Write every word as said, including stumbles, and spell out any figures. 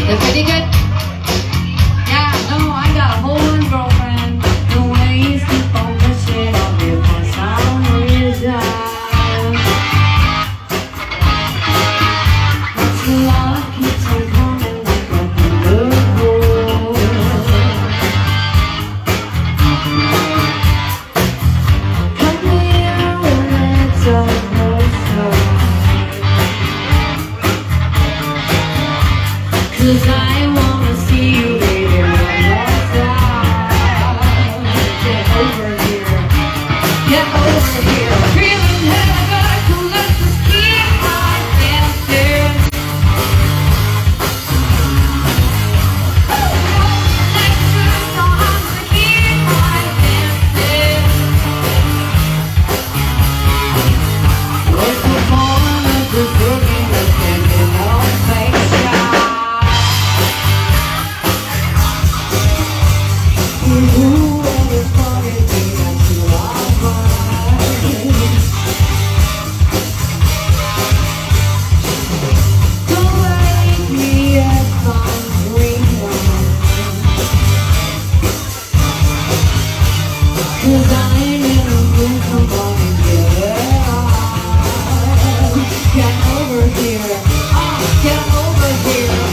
That's pretty good. Yeah, no, I got a whole one girlfriend. The way you keep on pushing on me for some reason. But your love keeps on coming like a thunderbolt. Come here when it's over. Cause I wanna see you later one more time. Get over here, get over here. Feeling heaven, so let's just keep on dancing. Oh no, let's just go on to keep on dancing. What's the point of this boogie that's taking no face shot? Cause I'm in a mood for going good. Get over here, oh, get over here.